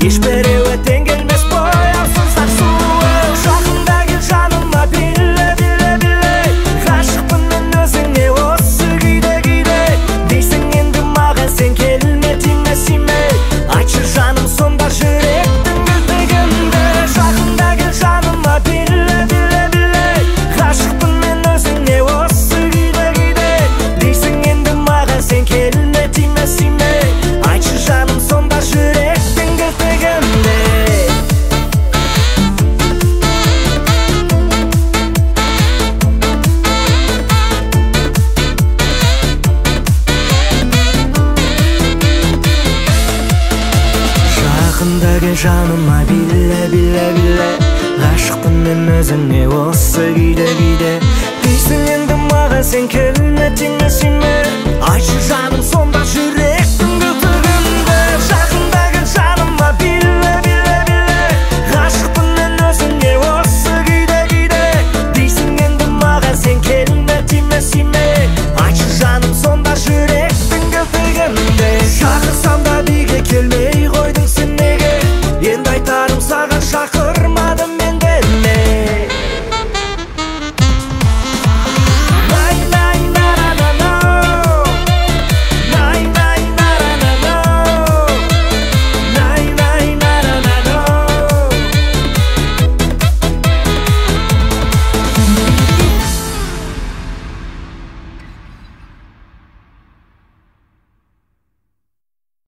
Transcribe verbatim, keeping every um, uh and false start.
еш біреуі келмес бояусыздар суы. Жақында кел жаныма биле биле биле, ғашықпын мен өзіңе осы күйде күйде. Дейсің енді маған сен келме тиме симе, айтшы жаным сонда жүректің кілтігінде. Жақында кел жаныма биле биле биле, ғашықпын мен өзіңе осы күйде күйде. Дейсің енді маған сен келме тиме симе, айтшы жаным сонда жүректің кілтігінде. Жақында кел жаныма биле биле биле, ғашықпын мен өзіңе осы күйде күйде. Дейсің енді маған сен келме тиме симе, айтшы жаным сонда жүрек